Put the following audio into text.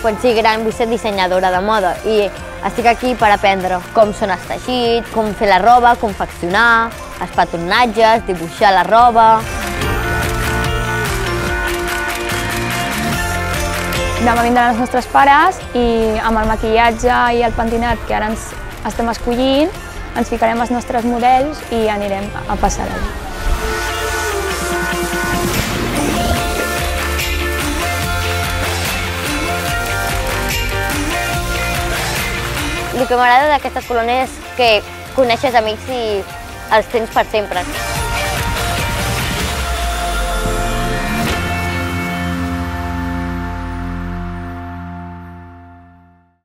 quan sigui gran vull ser dissenyadora de moda i estic aquí per aprendre com són els teixits, com fer la roba, confeccionar, els patronatges, dibuixar la roba. Demà vindran els nostres pares i amb el maquillatge i el pentinat que ara ens estem escollint ens ficarem els nostres models i anirem a passarel·la. El que m'agrada d'aquestes colònies és que coneixes amics i els tens per sempre.